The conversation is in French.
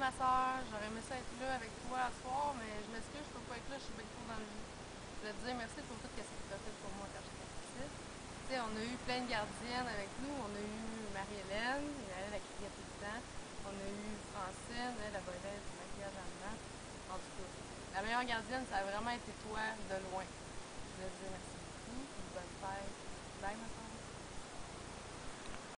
ma soeur, j'aurais aimé ça être là avec toi ce soir, mais je m'excuse, je peux pas être là, je suis bien trop dans le jus. Je voulais te dire merci pour tout ce que tu as fait pour moi quand j'étais petite. Tu sais, on a eu plein de gardiennes avec nous. On a eu Marie-Hélène, elle criait tout le temps. On a eu Francine, elle volait du maquillage en dedans. En tout cas, la meilleure gardienne, ça a vraiment été toi, de loin. Je voulais te dire merci beaucoup, puis bonne fête. Bye, ma soeur.